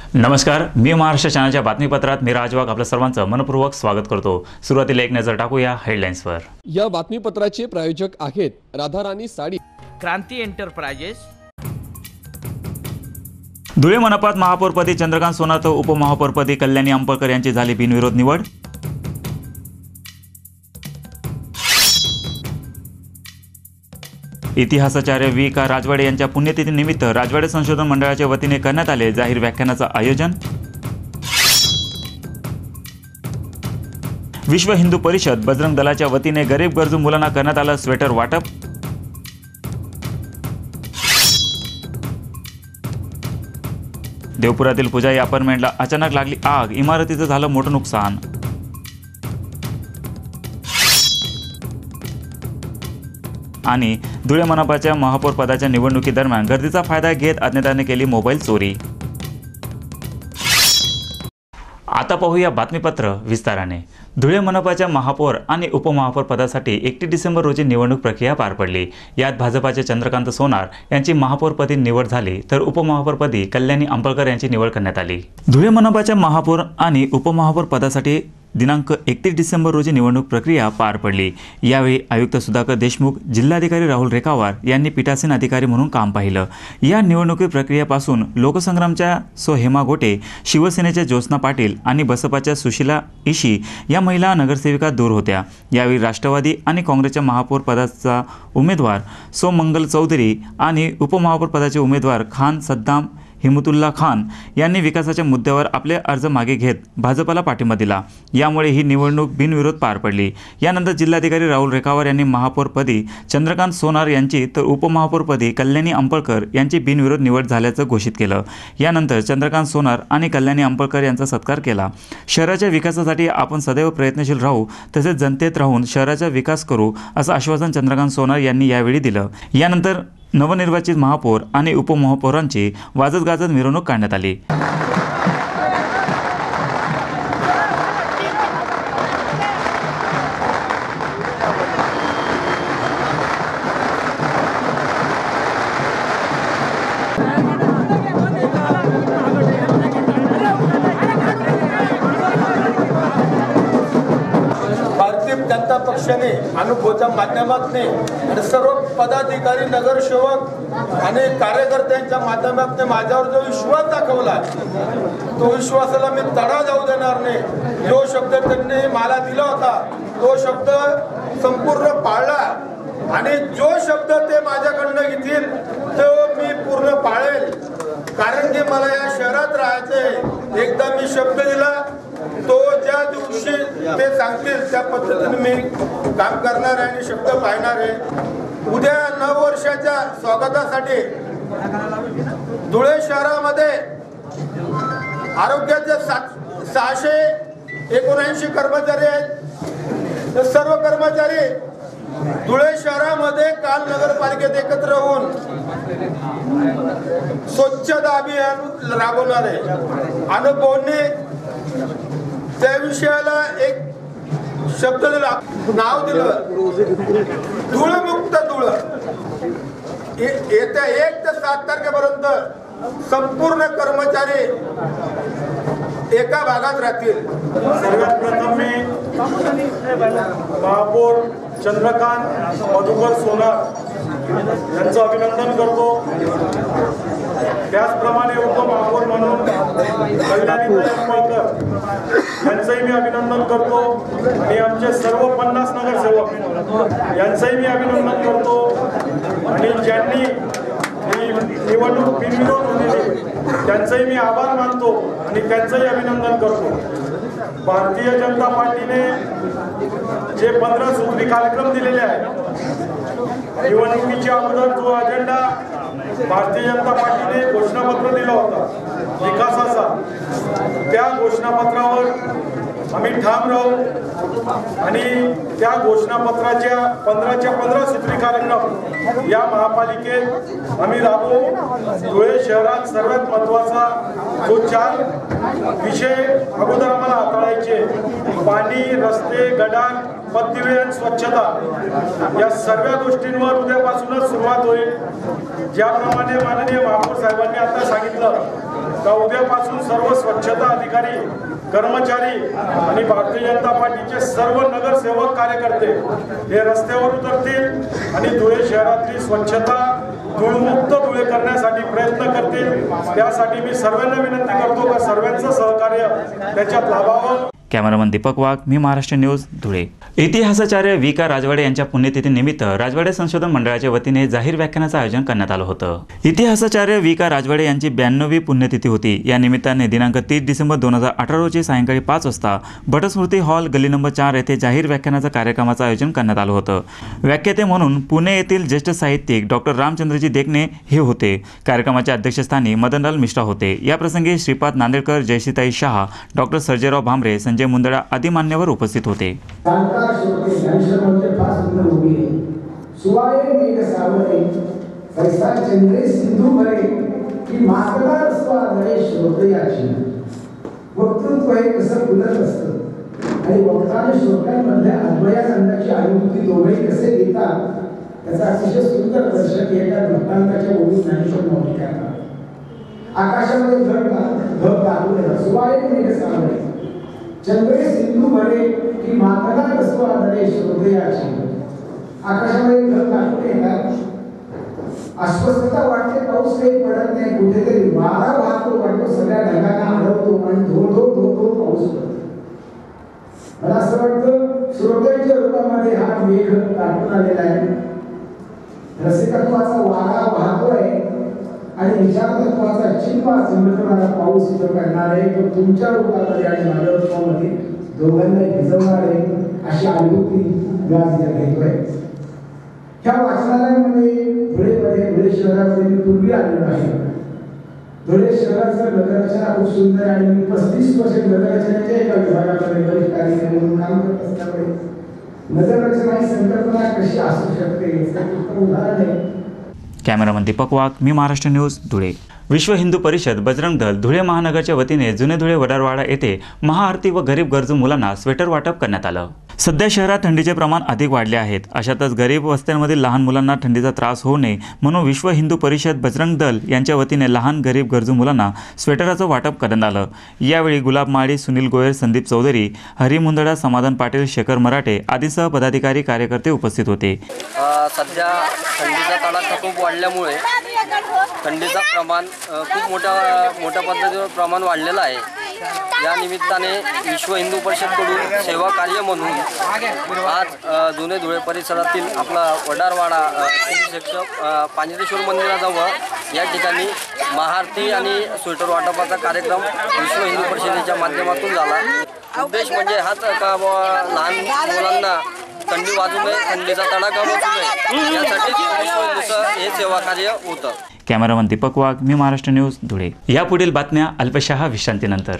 नमस्कार, मी महाराष्ट्र चॅनलच्या बातमीपत्रात मी राजवाघ आपल्या सर्वांचं मनपूर्वक स्वागत करतो। सुरुवातीला एक नजर टाकूया हेडलाईन्सवर। या बातमीपत्राचे प्रायोजक आहेत राधाराणी साडी, क्रांती एंटरप्राइजेस। धुळे मनपात महापौरपदी चंद्रकांत सोनार तर उपमहापौरपदी कल्याणी अंपळकर यांची झाली बिनविरोध निवड। इतिहासाचार्य वी का राजवाडे यांच्या पुण्यतिथीनिमित्त राजवाडे संशोधन मंडळाच्या वतीने करण्यात आले जाहीर व्याख्यानाचं आयोजन। विश्व हिंदू परिषद बजरंग दलाच्या वतीने गरीब गरजू मुलांना करण्यात आलं स्वेटर वाटप। देवपुरातील पुजाई अपार्टमेंटला अचानक लागली आग, इमारतीचं झालं मोठं नुकसान। आणि धुळे मनपाच्या महापौर पदाच्या निवडणुकीदरम्यान गर्दीचा फायदा घेत अज्ञाताने केली मोबाईल चोरी। आता पाहूया बातमीपत्र विस्ताराने। धुळे मनपाच्या महापौर आणि उपमहापौर पदासाठी 31 डिसेंबर रोजी निवडणूक प्रक्रिया पार पडली। यात भाजपाचे चंद्रकांत सोनार यांची महापौरपदी निवड झाली तर उपमहापौरपदी कल्याणी अंपळकर यांची निवड करण्यात आली। धुळे मनपाच्या महापौर आणि उपमहापौर पदासाठी दिनांक 31 डिसेंबर रोजी निवडणूक प्रक्रिया पार पडली। यावेळी आयुक्त सुधाकर देशमुख, जिल्हाधिकारी राहुल रेखावार यांनी पीठासीन अधिकारी म्हणून काम पाहिलं। या निवडणुकी प्रक्रियेपासून लोकसंग्रामच्या हेमा गोटे, शिवसेनेच्या ज्योत्स्ना पाटील आणि बसपाच्या सुशीला इशी या महिला नगरसेविका दूर होत्या। यावेळी राष्ट्रवादी आणि काँग्रेसच्या महापौर पदाचा उमेदवार सोमंगल चौधरी आणि उपमहापौर पदाचे उमेदवार खान सद्दाम हिमतुल्ला खान यांनी विकासाच्या मुद्द्यावर आपले अर्ज मागे घेत भाजपला पाठिंबा दिला। यामुळे ही निवडणूक बिनविरोध पार पडली। यानंतर जिल्हाधिकारी राहुल रेखावार यांनी महापौरपदी चंद्रकांत सोनार यांची तर उपमहापौरपदी कल्याणी अंपळकर यांची बिनविरोध निवड झाल्याचं घोषित केलं। यानंतर चंद्रकांत सोनार आणि कल्याणी अंपळकर यांचा सत्कार केला। शहराच्या विकासासाठी आपण सदैव प्रयत्नशील राहू, तसेच जनतेत राहून शहराचा विकास करू असं आश्वासन चंद्रकांत सोनार यांनी यावेळी दिलं। यानंतर नवनिर्वाचित महापौर आणि उपमहापौरांची वाजत गाजत मिरवणूक काढण्यात आली। जनता पक्षाने अनुभवाच्या माध्यमातून सर्व पदाधिकारी, नगरसेवक आणि कार्यकर्त्यांच्या माध्यमातून माझ्यावर जो विश्वास दाखवला तो विश्वासाला मी तडा जाऊ देणार नाही। जो शब्द त्यांनी मला दिला होता तो शब्द संपूर्ण पाळला आणि जो शब्द ते माझ्याकडनं घेतील तो मी पूर्ण पाळेल। कारण की मला या शहरात राहायचंय। एकदा मी शब्द दिला तो ज्या दिवशी ते सांगतील त्या पद्धतीने मी काम करणार आहे आणि शब्द पाळणार आहे। उद्या नववर्षाच्या स्वागतासाठी धुळे शहरामध्ये आरोग्याचे 679 कर्मचारी आहेत। तर सर्व कर्मचारी धुळे शहरामध्ये काल नगरपालिकेत एकत्र होऊन स्वच्छता अभियान राबवणार आहे। अनुभवने त्या विषयाला एक शब्द दिला, नाव दिलं धूळमुक्त धुळ। येत्या 1 ते 7 तारखेपर्यंत संपूर्ण कर्मचारी एका भागात राहतील। सर्वात प्रथम मी महापौर चंद्रकांत मधुकर सोनार यांचं अभिनंदन करतो। त्याचप्रमाणे उपमहापौर म्हणून कल्याणी अंपळकर यांचंही मी अभिनंदन करतो आणि आमचे सर्व 50 नगरसेवक यांचंही मी अभिनंदन करतो आणि ज्यांनी ही निवडणूक बिनविरोध होती त्यांचंही मी आभार मानतो आणि त्यांचंही अभिनंदन करतो। भारतीय जनता पार्टीने जे 15 सूत्री कार्यक्रम दिलेले आहेत, निवडणुकीच्या अगोदर जो अजेंडा भारतीय जनता पार्टीने घोषणापत्र दिला होता विकासाचा, त्या घोषणापत्रावर आम्ही ठाम राहू आणि त्या घोषणापत्राच्या 15च्या 15 सूत्री कार्यक्रम या महापालिकेत आम्ही राबवू। धुळे शहरात सर्वात महत्त्वाचा जो 4 विषय अगोदर आम्हाला हाताळायचे, पाणी, रस्ते, गटार, मध्यवे आणि स्वच्छता, या सर्व गोष्टींवर उद्यापासूनच सुरुवात होईल। ज्याप्रमाणे माननीय महापौर साहेबांनी आता सांगितलं का उद्यापासून सर्व स्वच्छता अधिकारी, कर्मचारी आणि भारतीय जनता पार्टीचे सर्व नगरसेवक कार्यकर्ते हे रस्त्यावर उतरतील आणि धुळे शहरातली स्वच्छता धूळमुक्त धुळे करण्यासाठी प्रयत्न करतील। त्यासाठी मी सर्वांना विनंती करतो का सर्वांचं सहकार्य त्याच्यात लाभावं। कॅमेरामन दीपक वाघ, मी महाराष्ट्र न्यूज, धुळे। इतिहासाचार्य वी.का. राजवाडे यांच्या पुण्यतिथीनिमित्त राजवाडे संशोधन मंडळाच्या वतीने जाहीर व्याख्यानाचं आयोजन करण्यात आलं होतं। इतिहासाचार्य वी.का. राजवाडे यांची 92वी पुण्यतिथी होती। या निमित्ताने दिनांक 30 डिसेंबर 2018 रोजी सायंकाळी 5 वाजता बटस्मृती हॉल, गल्ली नंबर 4 येथे जाहीर व्याख्यानाच्या कार्यक्रमाचं आयोजन करण्यात आलं होतं। व्याख्याते म्हणून पुणे येथील ज्येष्ठ साहित्यिक डॉक्टर रामचंद्रजी देखणे हे होते। कार्यक्रमाच्या अध्यक्षस्थानी मदनलाल मिश्रा होते। याप्रसंगी श्रीपाद नांदेडकर, जयश्रीताई शहा, डॉक्टर सर्जेराव भामरे, संजय मुंदडा आदी मान्यवर उपस्थित होते। वक्तृत्व हे कसं फुलत असतं आणि वक्ताने श्रोत्यांमधल्या अन्वयानंदाची अनुभूती दोघेही कसे देतात त्याचा अतिशय सुंदर दर्शक एका वृत्तांताच्या ओळीत ज्ञानेश्वर माऊली करतात। आकाशामध्ये ढग दाखवलेला सुवाळे मेघ सावळे, चंद्रे सिंधू भरे की मातला कसतो आदरे हृदयाची। आकाशामध्ये ढग दाखवून येतात, अस्वस्थता वाटते, पाऊस काही पडत नाही, कुठेतरी वारा वाहतो वाटतो, सगळ्या ढगांना अडवतो आणि धो धो धो धो पाऊस पडतो। मला असं वाटतं श्रोत्यांच्या रूपामध्ये हा मेघ दाखवून आलेला आहे। रसिकत्वाचा वारा वाहतोय आणि विचारतत्वाचा चिंबा चमकणारा पाऊस इथं करणार आहे, तो तुमच्या रूपामध्ये आणि माझ्या रूपामध्ये दोघांना भिजवणार आहे अशी अनुभूती व्यास घेतोय। ह्या वाचनालयामध्ये धुळे शहरामध्ये मी पूर्वी आलेलो आहे। धुळे शहराचं नगररचना खूप सुंदर आणि मी 35 वर्ष नगररचनेच्या एका विभागामध्ये वरिष्ठ अधिकारी म्हणून काम करत असल्यामुळे नगररचना ही संकल्पना कशी असू शकते याचं उत्तम उदाहरण आहे। कॅमेरामन दीपक वाघ, मी महाराष्ट्र न्यूज, धुळे। विश्व हिंदू परिषद बजरंग दल धुळे महानगरच्या वतीने जुने धुळे वडारवाडा येथे महाआरती व गरीब गरजू मुलांना स्वेटर वाटप करण्यात आलं। सध्या शहरात थंडीचे प्रमाण अधिक वाढले आहेत। अशातच गरीब वस्त्यांमधील लहान मुलांना थंडीचा त्रास होऊ नये म्हणून विश्व हिंदू परिषद बजरंग दल यांच्या वतीने लहान गरीब गरजू मुलांना स्वेटरचं वाटप करण्यात आलं। यावेळी गुलाब माळी, सुनील गोयल, संदीप चौधरी, हरी मुंदडा, समाधान पाटील, शेखर मराठे आदीसह पदाधिकारी कार्यकर्ते उपस्थित होते। सध्या थंडीचा तडाखा खूप वाढल्यामुळे थंडीचं प्रमाण खूप मोठ्या पद्धतीवर प्रमाण वाढलेलं आहे। या निमित्ताने विश्व हिंदू परिषदकडून सेवा कार्य म्हणून आज जुने धुळे परिसरातील आपला वडारवाडा पांजरेश्वर मंदिराजवळ या ठिकाणी महाआरती आणि स्वेटर वाटपाचा कार्यक्रम विश्व हिंदू परिषदेच्या माध्यमातून झाला। उद्देश म्हणजे हाच का लहान मुलांना थंडी वाजू नये, थंडीचा तडाखा बसू नये यासाठी विश्व हिंदूचं हे सेवा कार्य होतं। कॅमेरामन दीपक वाघ, मी महाराष्ट्र न्यूज, धुळे। यापुढील बातम्या अल्पशः विश्रांतीनंतर।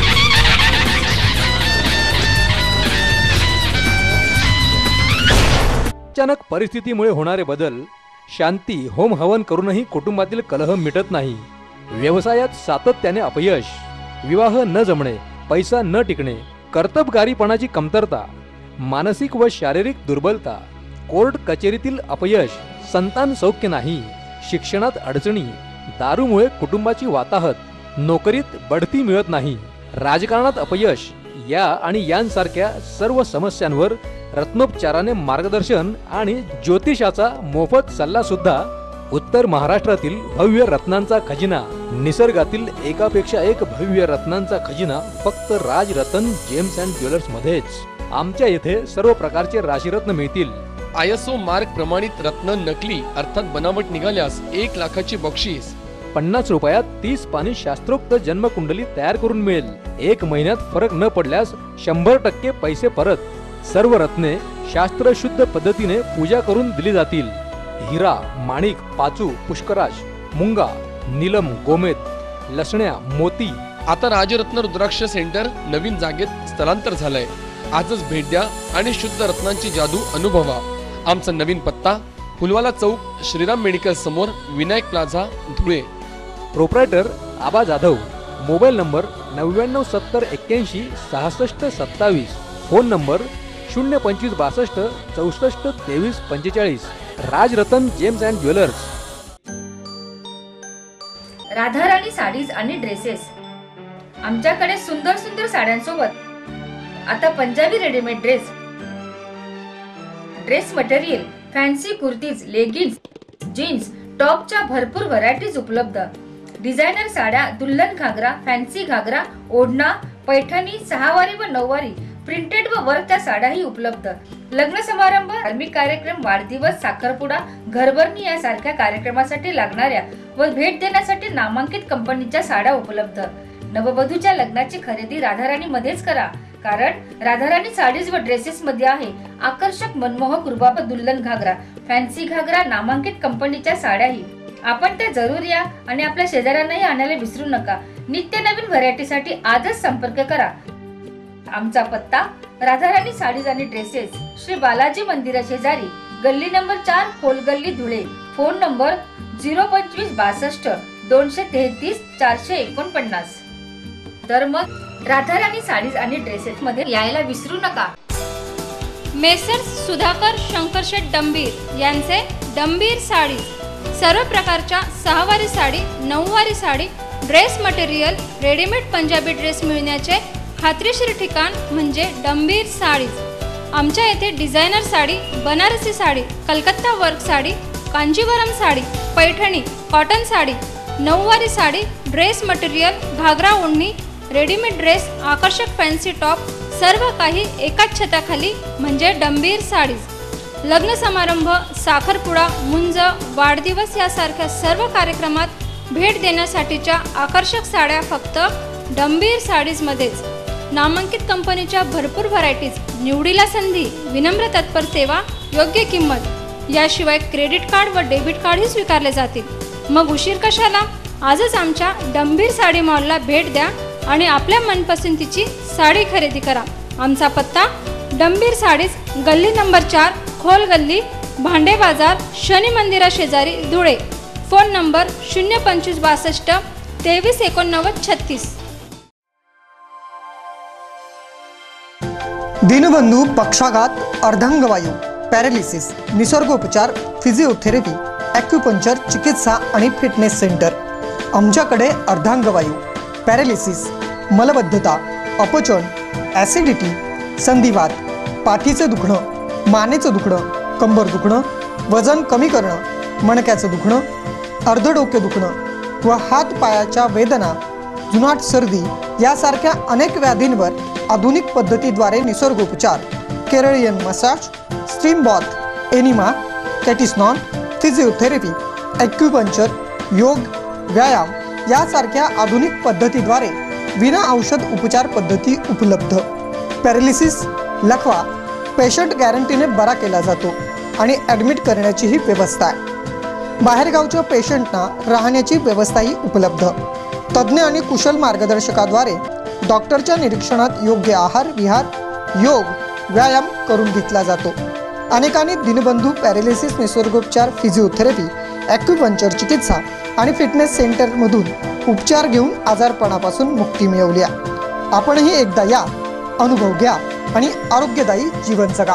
अचानक परिस्थितीमुळे होणारे बदल, शांती होम हवन करूनही कुटुंबातील कलह मिटत नाही, व्यवसायात सातत्याने अपयश, विवाह न जमणे, पैसा न टिकणे, कर्तबगारीपणाची कमतरता, मानसिक व शारीरिक दुर्बलता, कोर्ट कचेरीतील अपयश, संतान सौख्य नाही, शिक्षणात अडचणी, दारूमुळे कुटुंबाची वाताहत, नोकरीत बढती मिळत नाही, राजकारणात अपयश या आणि यांसारख्या सर्व समस्यांवर रत्नोपचाराने मार्गदर्शन आणि ज्योतिषाचा मोफत सल्ला सुद्धा उत्तर महाराष्ट्रातील भव्य रत्नांचा खजिना, निसर्गातील एकापेक्षा एक भव्य रत्नांचा खजिना फक्त राजरत्न जेम्स अँड ज्वेलर्स मध्येच। आमच्या येथे सर्व प्रकारचे राशीरत्न मिळतील। ISO मार्क प्रमाणित रत्न नकली अर्थात बनावट निघाल्यास 1 लाखाची बक्षीस। 50 रुपयात 30 पानी शास्त्रोक्त जन्मकुंडली तयार करून मिळेल। 1 महिन्यात फरक न पडल्यास 100% पैसे परत। सर्व रत्ने शास्त्र शुद्ध पद्धतीने पूजा करून दिली जातील। हिरा, माणिक, पाचू, पुष्कराज, मुंगा, नीलम, गोमेद, लसण्या, मोती। आता राजरत्न रुद्राक्ष सेंटर नवीन जागेत स्थलांतर झालंय। आजच भेट द्या आणि शुद्ध रत्नांची जादू अनुभवा। आमचा नवीन पत्ता फुलवाला चौक, श्रीराम मेडिकल समोर, Vinayak plaza, Dhule. Proprietor Aba Jadhav. Mobile number 99 70 81 66 27। Phone number 025 62 64 23 45। Rajratna gems and jewellers. Radharani saris आणि ड्रेसेस। आमच्याकडे सुंदर सुंदर साड्यांसोबत आता Punjabi readymade dress material, fancy kurtis, leggings, jeans, टॉपच्या भरपूर व्हरायटीज उपलब्ध। डिझायनर साड्या, दुल्हन घागरा, फॅन्सी घागरा, ओढणा, पैठणी, सहावारी व नऊवारी, प्रिंटेड व वर्कच्या साड्याही उपलब्ध। लग्न समारंभ, धार्मिक कार्यक्रम, वाढदिवस, साखरपुडा, घरभरणी यासारख्या कार्यक्रमासाठी लागणाऱ्या व भेट देण्यासाठी नामांकित कंपनीच्या साड्या उपलब्ध। नववधूच्या लग्नाची खरेदी राधाराणी मध्येच करा, कारण राधाराणी साडीज व ड्रेसेस मध्ये आहे आकर्षक मनमोहक रुबाब दुल्हन घागरा, फॅन्सी घागरा, नामांकित कंपनीच्या साड्याही। आपण त्या जरूर या आणि आपल्या शेजाऱ्यांनाही आणायला विसरू नका। नित्य नवीन व्हरायटीसाठी आजच संपर्क करा। आमचा पत्ता राधाराणी साडीज आणि ड्रेसेस, श्री बालाजी मंदिरा शेजारी, गल्ली नंबर 4, खोल गल्ली, धुळे। Phone number 025 62 233 449। तर मग राधाराणी साडीज आणि ड्रेसेस मध्ये यायला विसरू नका। मेसर्स सुधाकर शंकरशेठ डंबीर यांचे डंबीर साडी, सर्व प्रकारच्या सहावारी साडी, नऊवारी sari, dress material, readymade Punjabi dress मिळण्याचे खात्रीशीर ठिकाण म्हणजे डंबीर साडीज। आमच्या येथे designer sari, Banarasi sari, Calcutta work sari, Kanjeevaram sari, Paithani, cotton sari, नऊवारी साडी, ड्रेस मटेरियल, घागरा ओढणी, रेडीमेड ड्रेस, आकर्षक फॅन्सी टॉप, सर्व काही एकाच छताखाली म्हणजे डंबीर साडीज। लग्न समारंभ, साखरपुडा, मुंज, वाढदिवस यासारख्या सर्व कार्यक्रमात भेट देण्यासाठीच्या आकर्षक साड्या फक्त डंबीर साडीज मध्येच। नामांकित कंपनीच्या भरपूर व्हरायटीज, निवडीला संधी, विनम्र तत्पर सेवा, योग्य किंमत, याशिवाय क्रेडिट कार्ड व डेबिट कार्डही स्वीकारले जातील। मग उशीर कशाला? आजच आमच्या डंबीर साडी मॉलला भेट द्या आणि आपल्या मनपसंतीची साडी खरेदी करा। आमचा पत्ता डंबीर साडीज, गल्ली नंबर 4, खोल गल्ली, भांडे बाजार, शनी मंदिरा शेजारी, धुळे। Phone number 025 62 23 89 36। दीनबंधू पक्षाघात, अर्धांगवायू, पॅरालिसिस, निसर्गोपचार, फिजिओथेरपी, ॲक्युपंक्चर चिकित्सा आणि फिटनेस सेंटर। आमच्याकडे अर्धांगवायू, पॅरालिसिस, मलबद्धता, अपचन, ॲसिडिटी, संधिवात, पाठीचे दुखणं, मानेचं दुखणं, कंबर दुखणं, वजन कमी करणं, मणक्याचं दुखणं, अर्धडोके दुखणं व हात पायाच्या वेदना, जुनाट सर्दी यासारख्या अनेक व्याधींवर आधुनिक पद्धतीद्वारे निसर्गोपचार, Keralian massage, steam bath, enema, कॅटिस्नॉन, फिजिओथेरपी, ॲक्युपंक्चर, योग, व्यायाम यासारख्या आधुनिक पद्धतीद्वारे विना औषध उपचार पद्धती उपलब्ध। पॅरालिसिस, लकवा पेशंट गॅरंटीने बरा केला जातो आणि ॲडमिट करण्याचीही व्यवस्था आहे। बाहेरगावच्या पेशंटना राहण्याची व्यवस्थाही उपलब्ध। तज्ज्ञ आणि कुशल मार्गदर्शकाद्वारे डॉक्टरच्या निरीक्षणात योग्य आहार विहार, योग, व्यायाम करून घेतला जातो। अनेकांनी दीनबंधू पॅरालिसिस निसर्गोपचार, फिजिओथेरपी, ॲक्युपंक्चर चिकित्सा आणि फिटनेस सेंटरमधून उपचार घेऊन आजारपणापासून मुक्ती मिळवली आहे। आपणही एकदा या, अनुभव घ्या आणि आरोग्यदायी जीवन जगा।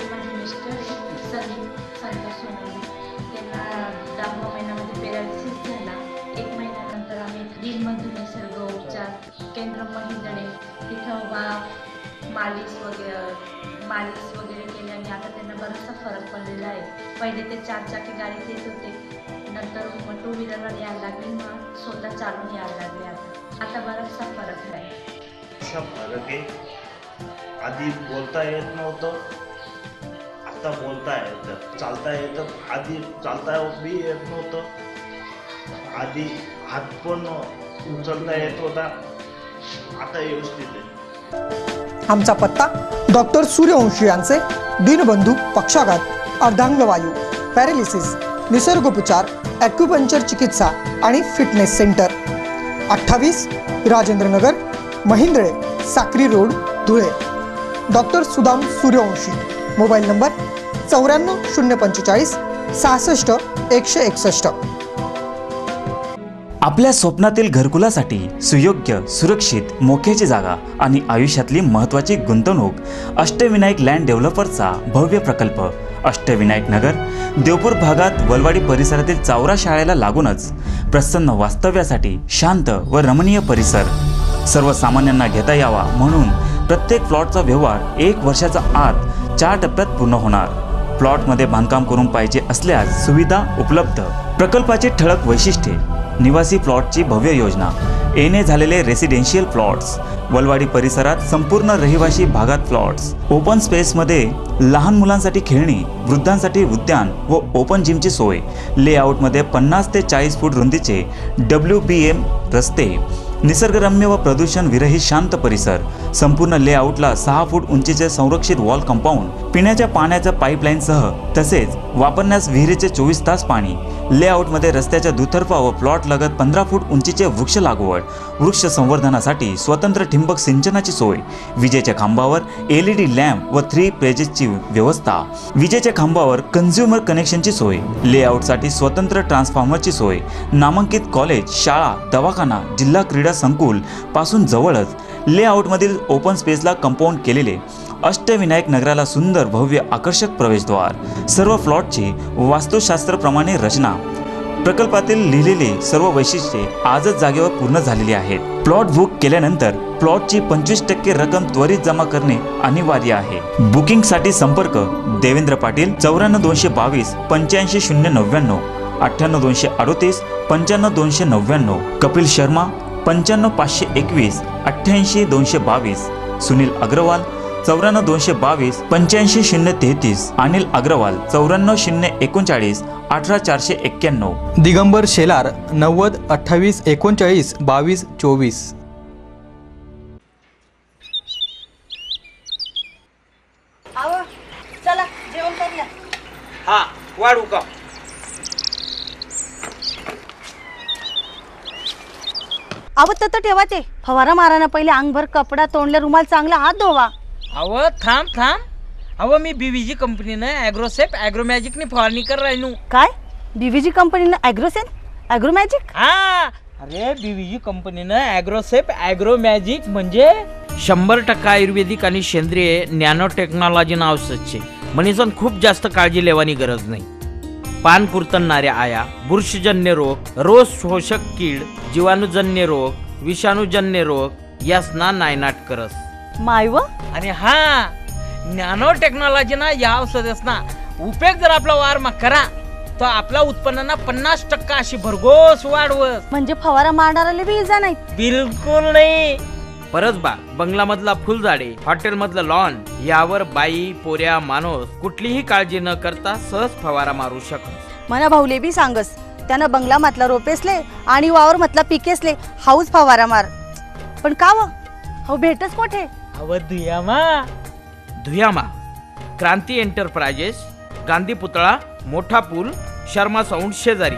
मालिश वगैरे केल्याने आता त्यांना बराचसा फरक पडलेला आहे। पहिले ते 4 चाकी गाडीत येत होते, नंतर मग 2 व्हीलरवर यायला लागले, मग स्वतः चालून यायला लागले। आता बराचसा फरक आहे। असा फरक आहे, आधी बोलता येत नव्हतं, आता बोलता येतं, चालता येतं, आधी चालता बी येत नव्हतं, आधी हात पण उचलता येत होता, आता व्यवस्थित आहे। आमचा पत्ता डॉक्टर सूर्यवंशी यांचे दीनबंधू पक्षाघात, अर्धांगवायू, पॅरालिसिस, निसर्गोपचार, ॲक्युपंक्चर चिकित्सा आणि फिटनेस सेंटर, 28 राजेंद्रनगर, महिंद्रे, Sakri road, Dhule. Doctor Sudam Suryavanshi. Mobile number 94 045 66 161। आपल्या स्वप्नातील घरकुलासाठी सुयोग्य, सुरक्षित, मोक्याची जागा आणि आयुष्यातली महत्त्वाची गुंतवणूक अष्टविनायक लँड डेव्हलपर्सचा भव्य प्रकल्प अष्टविनायक नगर, देवपूर भागात वलवाडी परिसरातील चावरा शाळेला लागूनच प्रसन्न वास्तव्यासाठी शांत व रमणीय परिसर सर्वसामान्यांना घेता यावा म्हणून प्रत्येक प्लॉटचा व्यवहार 1 वर्षाचा आत 4 टप्प्यात पूर्ण होणार। प्लॉटमध्ये बांधकाम करून पाहिजे असल्यास सुविधा उपलब्ध। प्रकल्पाची ठळक वैशिष्ट्ये, निवासी प्लॉटची भव्य योजना, येणे झालेले रेसिडेन्शियल प्लॉट्स, वलवाडी परिसरात संपूर्ण रहिवासी भागात प्लॉट्स, ओपन स्पेसमध्ये लहान मुलांसाठी खेळणी, वृद्धांसाठी उद्यान व ओपन जिमची सोय, लेआउटमध्ये 50 ते 40 फूट रुंदीचे WBM रस्ते, निसर्गरम्य व प्रदूषण विरहित शांत परिसर, संपूर्ण लेआउटला 6 फूट उंचीचे संरक्षित वॉल कंपाऊंड, पिण्याच्या पाण्याच्या पाईपलाईनसह तसेच वापरण्यास विहिरीचे 24 तास पाणी, लेआउटमध्ये रस्त्याच्या दुतर्फा व प्लॉट लगत 15 फूट उंचीचे वृक्ष लागवड, वृक्ष संवर्धनासाठी स्वतंत्र ठिंबक सिंचनाची सोय, विजेच्या खांबावर LED लॅम्प व 3 पेजेसची व्यवस्था, विजेच्या खांबावर कन्झ्युमर कनेक्शनची सोय, लेआउटसाठी स्वतंत्र ट्रान्सफॉर्मरची सोय, नामांकित कॉलेज, शाळा, दवाखाना, जिल्हा क्रीडा संकुल पासून जवळच लेआउटमधील ओपन स्पेसला कंपाऊंड केलेले अष्टविनायक नगराला सुंदर भव्य आकर्षक प्रवेशद्वार, सर्व प्लॉटची वास्तुशास्त्रप्रमाणे रचना, प्रकल्पातील लिहिलेले सर्व वैशिष्ट्ये आजच जागेवर पूर्ण झालेली आहेत। प्लॉट बुक केल्यानंतर प्लॉटची 25% रक्कम त्वरित जमा करणे अनिवार्य आहे। बुकिंगसाठी संपर्क देवेंद्र पाटील 94222 85099, 98238 95299, कपिल शर्मा 95521 88222, सुनील अग्रवाल 94222 85033, अनिल अग्रवाल 94039 18491, दिगंबर शेलार 90 28 39 22 24। चला जेवण करूया। हा वाढू का? अहो तर ठेवाचे फवारा माराना पहिले अंगभर कपडा तोंडले रुमाल चांगला हात धुवा। अव थांब अव मी BVG कंपनीनं ॲग्रोसेप ॲग्रोमॅजिकने फवारणी कर राहिनो। काय BVG कंपनीनं ॲग्रोमॅजिक? हा अरे BVG कंपनीनं ॲग्रोसेप ॲग्रोमॅजिक म्हणजे 100% आयुर्वेदिक आणि सेंद्रिय नॅनो टेक्नॉलॉजीनं औषध छे। म्हणीसन खूप जास्त काळजी लेवानी गरज नाही। पान कुरतणाऱ्या आया, बुरशीजन्य रोग, रोग शोषक कीड, जीवाणूजन्य रोग, विषाणूजन्य रोग यासना नायनाट करस। मायव आणि हा नॅनो टेक्नॉलॉजीना या औषधासना उपयोग जर आपला वारमा करा तर आपल्या उत्पन्नाना 50% अशी भरघोस वाढवस। म्हणजे फवारा मारणाऱ्याला बी इजा नाही? बिलकुल नाही। परसबाग, बंगलामधला फुलझाडे, हॉटेलमधलं लॉन यावर बाई पोऱ्या माणूस कुठलीही काळजी न करता सहज फवारा मारू शकतो। मना भाऊले बी सांगस त्यानं बंगला मतला रोपेसले आणि वावर मतला पिकेसले हाऊस फवारा मार। पण का हो भेटच कोठे? अव धुयामा क्रांती एंटरप्राइजेस, गांधी पुतळा, मोठा पूल, शर्मा साऊंड शेजारी।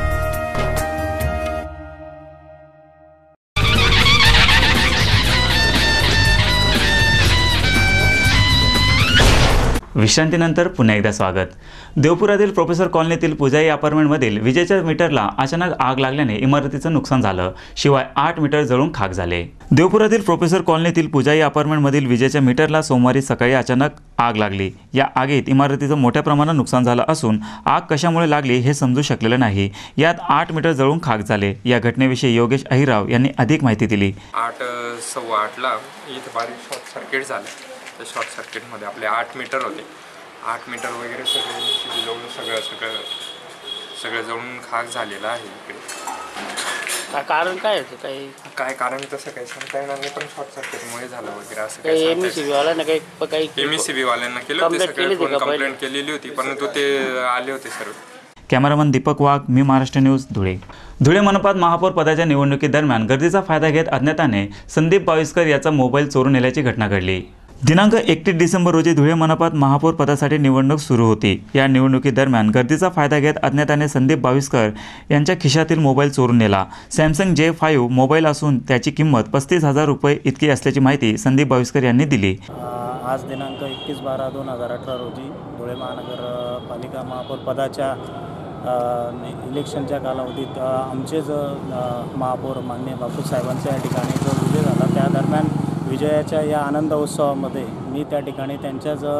विश्रांतीनंतर पुन्हा एकदा स्वागत। देवपुरातील प्रोफेसर कॉलनीतील पुजाई अपार्टमेंटमधील विजेच्या मीटरला अचानक आग लागल्याने इमारतीचं नुकसान झालं, शिवाय 8 मीटर जळून खाक झाले। देवपुरातील प्रोफेसर कॉलनीतील पुजाई अपार्टमेंटमधील विजेच्या मीटरला सोमवारी सकाळी अचानक आग लागली। या आगीत इमारतीचं मोठ्या प्रमाणात नुकसान झालं असून आग कशामुळे लागली हे समजू शकलेलं नाही। यात 8 मीटर जळून खाक झाले। या घटनेविषयी योगेश अहिराव यांनी अधिक माहिती दिली। 8:15 इथं बारीक शॉर्ट सर्किट झालं। त्या शॉर्ट सर्किटमध्ये आपले 8 मीटर होते। 8 मीटर वगैरे सगळे जळून सगळं जळून खाक झालेलं आहे इकडे। कारण काय होतं? काय कारण तसं काही सांगता येणार नाही, पण शॉर्ट सर्किटमुळे झालं वगैरे असं काही MSCB वाल्यांना काही MSCB वाल्यांना केलं होते, सगळे फोन कंप्लेंट केलेली होती, परंतु ते आले होते सर्व। कॅमेरामन दीपक वाघ, मी महाराष्ट्र न्यूज, धुळे। धुळे मनपात महापौर पदाच्या निवडणुकीदरम्यान गर्दीचा फायदा घेत अज्ञाताने संदीप बाविस्कर याचा मोबाईल चोरून नेल्याची घटना घडली। दिनांक 31 डिसेंबर रोजी धुळे मनपात महापौर पदासाठी निवडणूक सुरू होती। या निवडणुकीदरम्यान गर्दीचा फायदा घेत अज्ञाताने संदीप बाविस्कर यांच्या खिशातील मोबाईल चोरून नेला। सॅमसंग J5 मोबाईल असून त्याची किंमत 35,000 रुपये इतकी असल्याची माहिती संदीप बाविस्कर यांनी दिली। आज दिनांक 21/12/2018 रोजी धुळे महानगरपालिका महापौर पदाच्या इलेक्शनच्या कालावधीत आमचेच महापौर माननीय बापू साहेबांच्या या ठिकाणी जो विजय झाला, त्या दरम्यान विजयाच्या या आनंद उत्सवामध्ये मी त्या ठिकाणी त्यांच्याच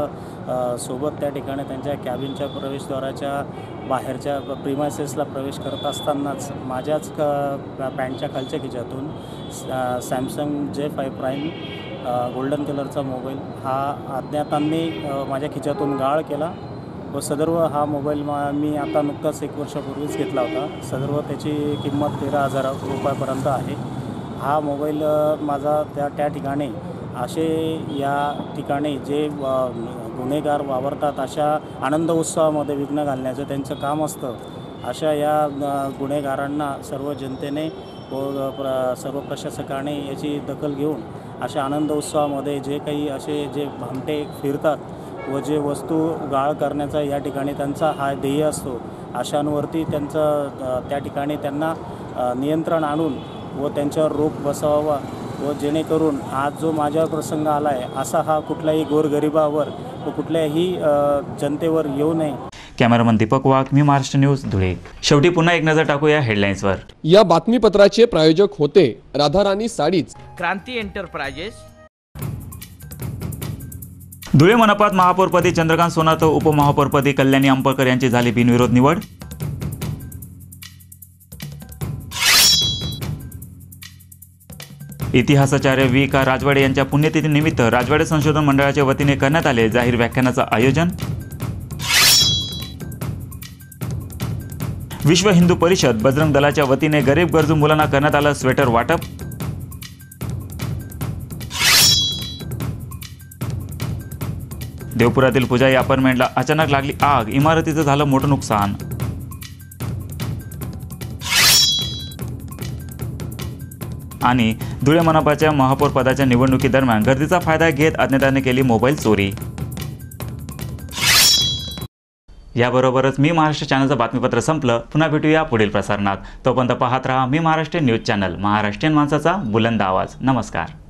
सोबत त्या ठिकाणी त्यांच्या कॅबिनच्या प्रवेशद्वाराच्या बाहेरच्या प्रिमायसेसला प्रवेश करत असतानाच माझ्याच पॅन्टच्या खालच्या खिच्यातून सॅमसंग J5 प्राईम गोल्डन कलरचा मोबाईल हा अज्ञातांनी माझ्या खिच्यातून गाळ केला व सदर्भ हा मोबाईल मी आता नुकताच 1 वर्षापूर्वीच घेतला होता. सदर्भ त्याची किंमत 13,000 रुपयापर्यंत आहे. हा मोबाईल माझा त्या ठिकाणी असे या ठिकाणी जे गुन्हेगार वावरतात अशा आनंद उत्सवामध्ये विघ्न घालण्याचं त्यांचं काम असतं. अशा या गुन्हेगारांना सर्व जनतेने व सर्व प्रशासकाने याची दखल घेऊन अशा आनंद उत्सवामध्ये जे काही असे जे भामटे फिरतात व जे वस्तू गाळ करण्याचा या ठिकाणी त्यांचा हा ध्येय असतो अशांवरती त्यांचं त्या ठिकाणी त्यांना नियंत्रण आणून व त्यांच्यावर रोख बसवावा व जेणेकरून आज जो माझ्यावर प्रसंग आला आहे असा हा कुठल्याही गोरगरिबावर व कुठल्याही जनतेवर येऊ नये. कॅमेरामन दीपक वाघ, मी महाराष्ट्र न्यूज, धुळे. शेवटी पुन्हा एक नजर टाकूया हेडलाईन्सवर. या बातमीपत्राचे प्रायोजक होते राधाराणी साडीज, क्रांती एंटरप्राइजेस. धुळे मनपात महापौरपदी चंद्रकांत सोनार तर उपमहापौरपदी कल्याणी अंपळकर यांची झाली बिनविरोध निवड. इतिहासाचार्य V.K. राजवाडे यांच्या पुण्यतिथीनिमित्त राजवाडे संशोधन मंडळाच्या वतीने करण्यात आले जाहीर व्याख्यानाचं आयोजन. विश्व हिंदू परिषद बजरंग दलाच्या वतीने गरीब गरजू मुलांना करण्यात आलं स्वेटर वाटप. देवपुरातील पुजाई अपार्टमेंटला अचानक लागली आग, इमारतीचं झालं मोठं नुकसान. आणि धुळे मनपाच्या महापौर पदाच्या निवडणुकीदरम्यान गर्दीचा फायदा घेत अज्ञाताने केली मोबाईल चोरी. याबरोबरच मी महाराष्ट्र चॅनलचं बातमीपत्र संपलं. पुन्हा भेटूया पुढील प्रसारणात. तोपर्यंत पाहत राहा मी महाराष्ट्र न्यूज चॅनल, महाराष्ट्रीयन माणसाचा बुलंद आवाज. नमस्कार.